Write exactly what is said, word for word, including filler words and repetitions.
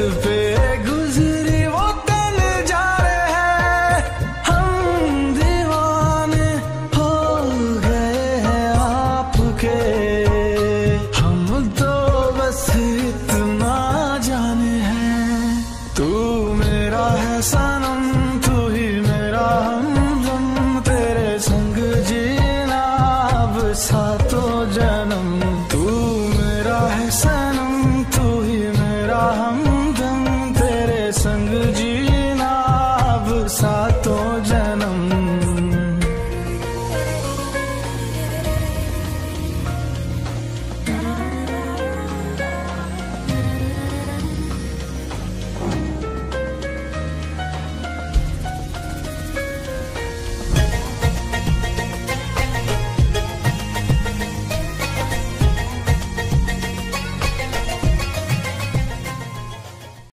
पे गुजरी वो दिन जा रहे हैं, हम दीवाने हो गए हैं आपके। हम तो बस इतना जाने हैं, तू